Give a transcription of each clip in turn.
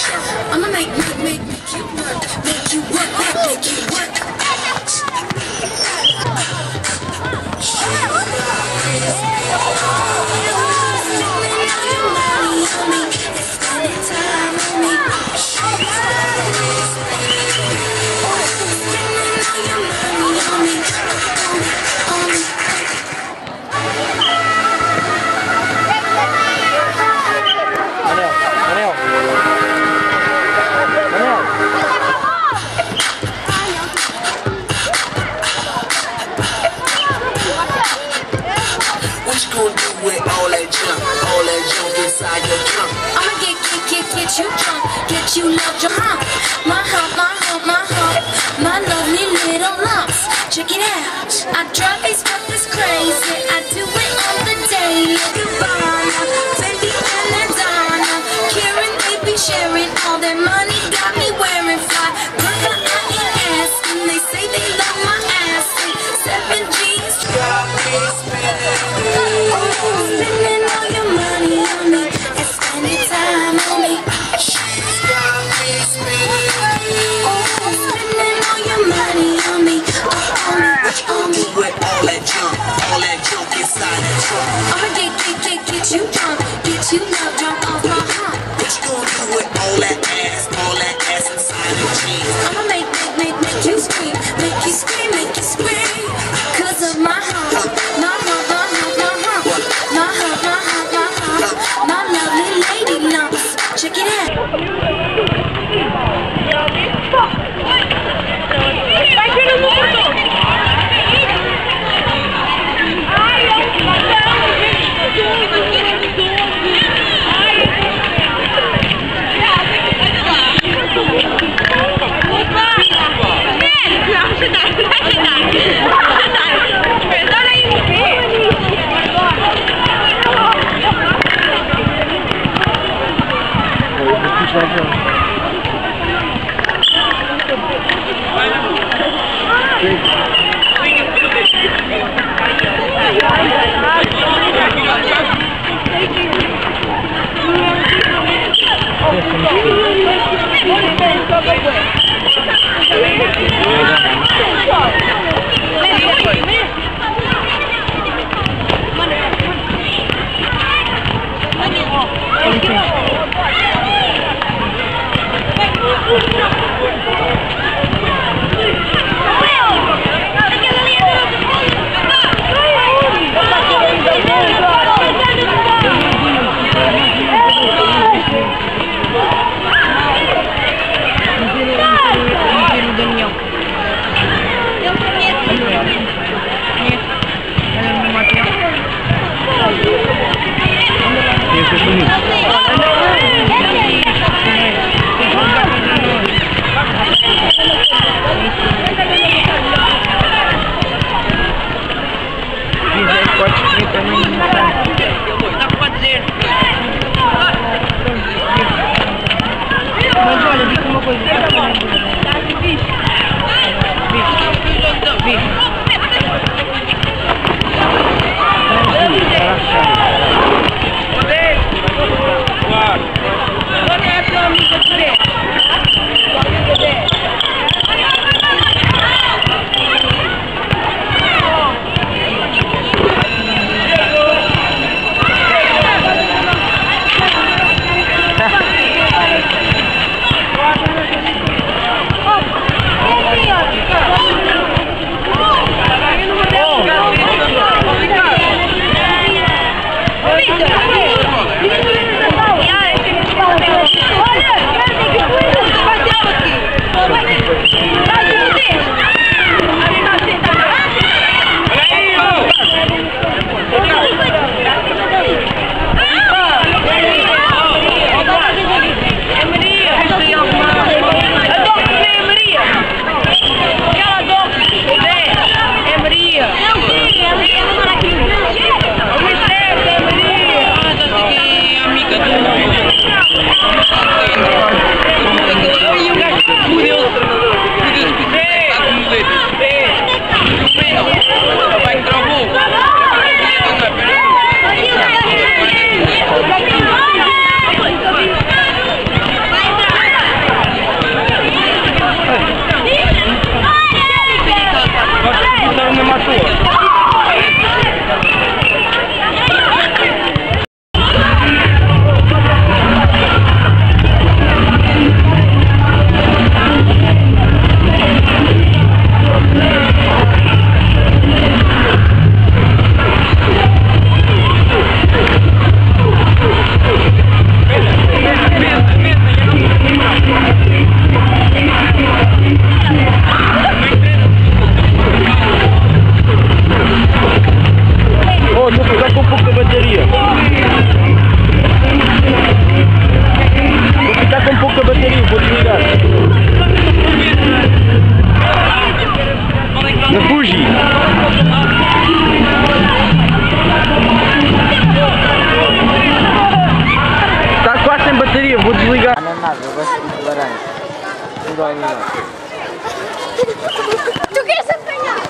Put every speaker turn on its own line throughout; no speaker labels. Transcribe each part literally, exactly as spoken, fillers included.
I'ma make, make, make, make you work, make you work, make you work. I'ma get, get, get, get you drunk, get you love your hump. My hump, my hump, my hump, my lovely little lumps. Check it out, I drive these fuckers crazy. I do it on the daily. Gabbana, Fendi and Madonna, Karen, they be sharing all their money. Got me wearing fly, brother, I ain't asking. They say they love my ass. Seven G's, got me spending, spending all your money on me. Anytime on me, she's got me spending. Oh, spending all your money on me, on me, on me. With all that junk, all that junk inside that trunk. I'ma get, get, get, get you drunk, get you love drunk off my hump. What you gonna do with all that ass, all that ass inside the jeans? I'ma make, make, make, make you scream, make you scream, make you scream. Cause of my hump, my hump, my hump, my hump, my hump, my hump, my hump, my lovely lady lumps. Check it out.
Laranja. Não dói nem não.
Tu queres apanhar?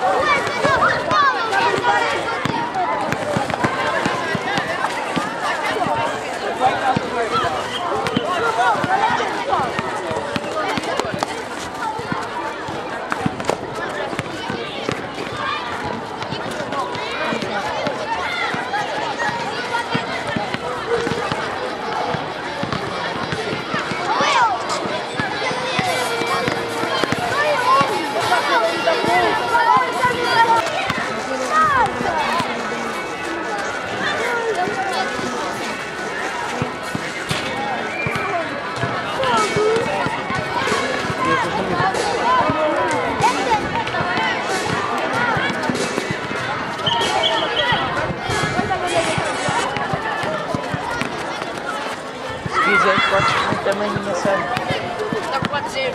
Se quiser, pode ser também minha série.
Não pode ser.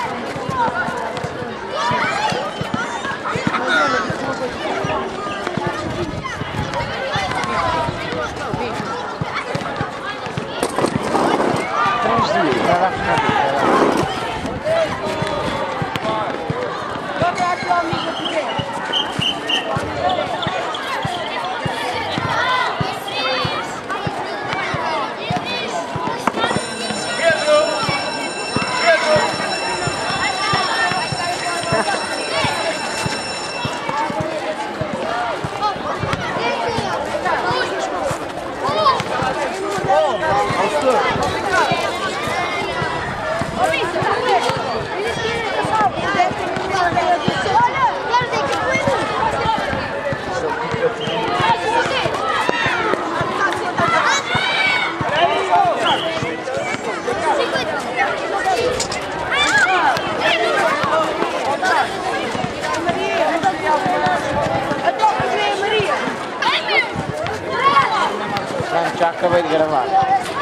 Três dias, vai lá ficar bem.
Joga a tua amiga primeiro.
Já acabei de gravar.